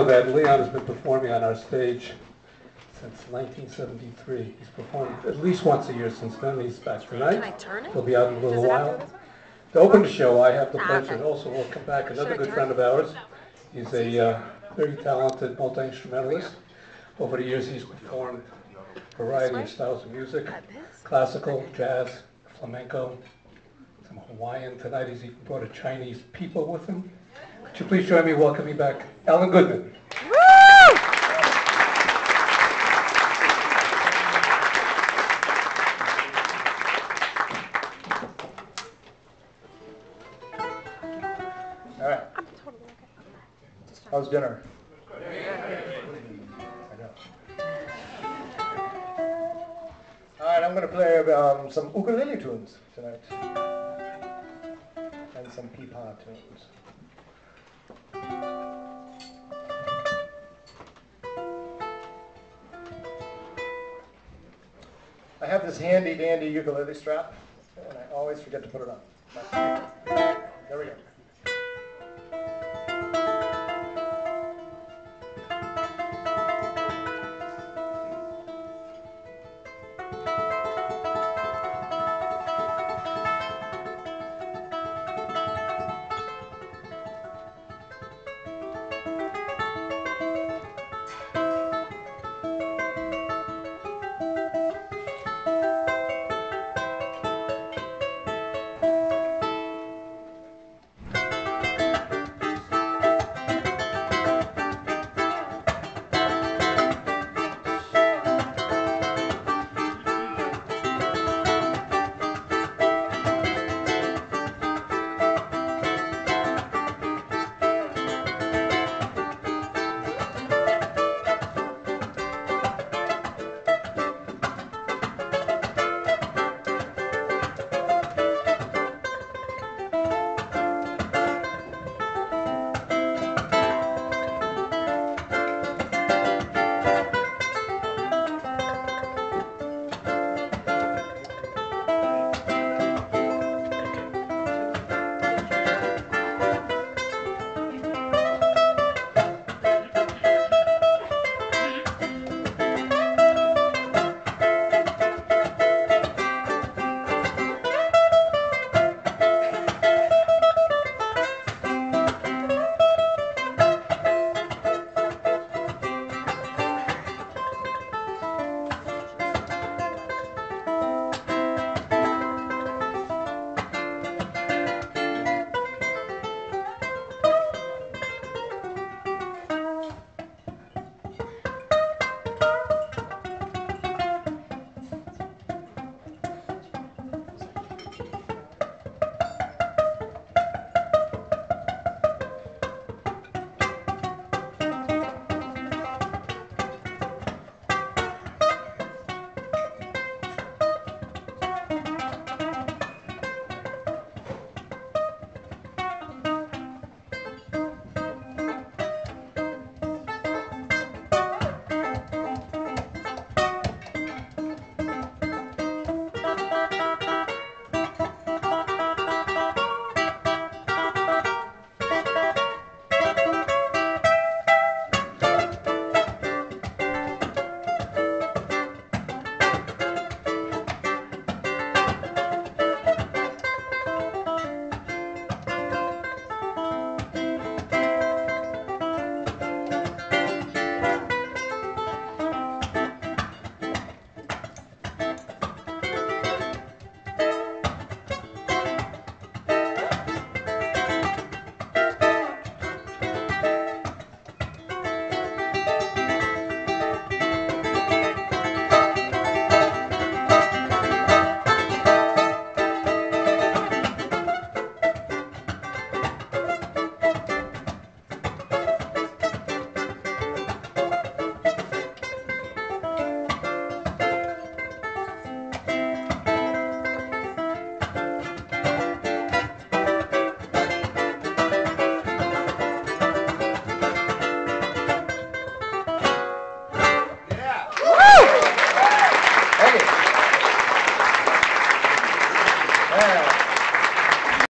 That Leon has been performing on our stage since 1973. He's performed at least once a year since then. He's back tonight. Can I turn it? He'll be out in a little Does it have while. to go this way? To open the show, I have the Ah, pleasure okay. to also welcome back another Should I good turn friend it? of ours. He's a very talented multi-instrumentalist. Over the years, he's performed a variety of styles of music: Like this? classical, jazz, flamenco, some Hawaiian. Tonight, he's even brought a Chinese people with him. Could you please join me in welcoming back Alan Goodman? Woo! All right. I'm totally okay. How's dinner? All right, I'm going to play some ukulele tunes tonight. And some peepaw tunes. I have this handy dandy ukulele strap, and I always forget to put it on. There we go.